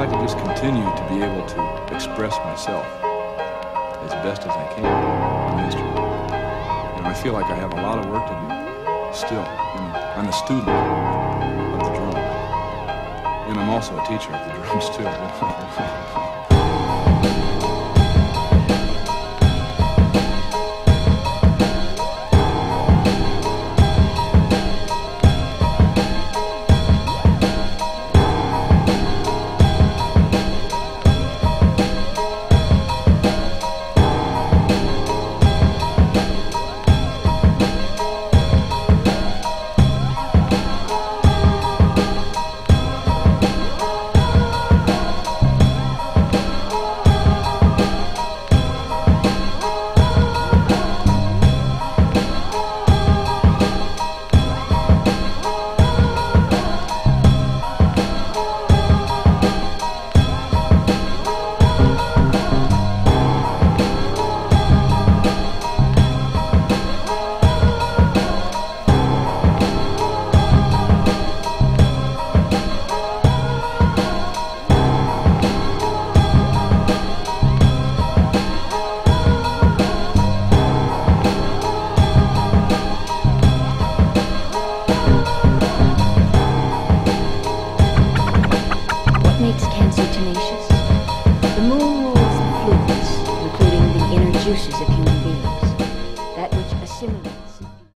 like to just continue to be able to express myself as best as I can in the instrument. I feel like I have a lot of work to do still. I'm a student of the drum. And I'm also a teacher of the drums too.